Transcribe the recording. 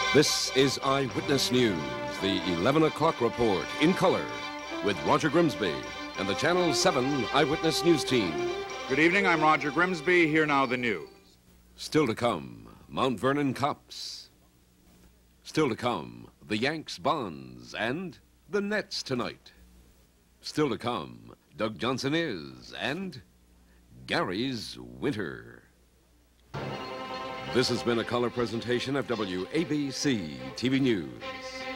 This is Eyewitness News, the 11 o'clock report in color with Roger Grimsby and the Channel 7 Eyewitness News team. Good evening, I'm Roger Grimsby. Here now the news. Still to come, Mount Vernon cops. Still to come, the Yanks bonds and the Nets tonight. Still to come, Doug Johnson is and Gary's winter. This has been a color presentation of WABC-TV News.